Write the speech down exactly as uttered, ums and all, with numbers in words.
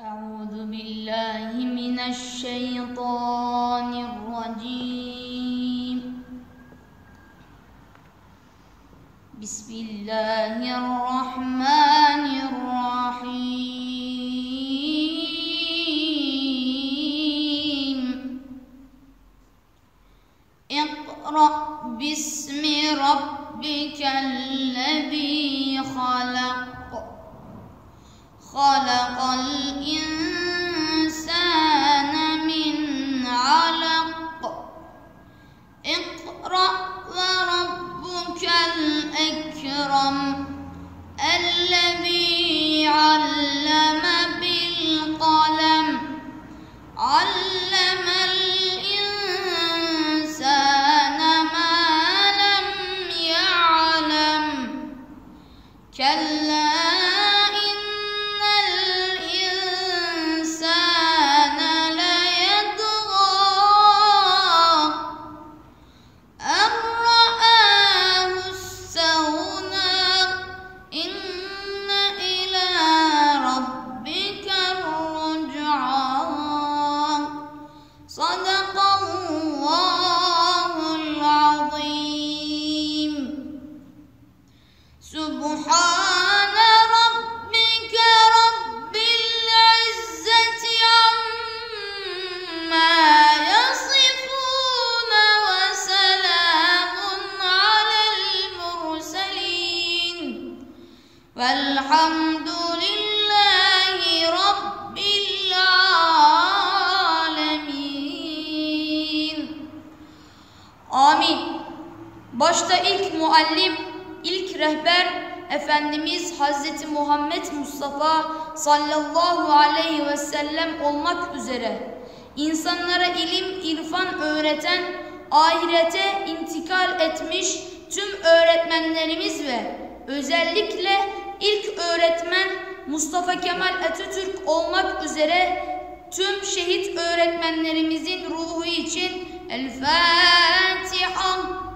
أعوذ بالله من الشيطان الرجيم. بسم الله الرحمن الرحيم. اقرأ باسم ربك الذي خلق خلق الإنسان من علق اقرأ وربك الأكرم الذي علم بالقلم علم الإنسان ما لم يعلم كلا صدق الله العظيم. سبحان ربك رب العزة عما يصفون وسلام على المرسلين والحمد لله رب العالمين. Amin. Başta ilk muallim, ilk rehber Efendimiz Hazreti Muhammed Mustafa sallallahu aleyhi ve sellem olmak üzere insanlara ilim, irfan öğreten, ahirete intikal etmiş tüm öğretmenlerimiz ve özellikle ilk öğretmen Mustafa Kemal Atatürk olmak üzere tüm şehit öğretmenlerimizin ruhu için El Fatiha.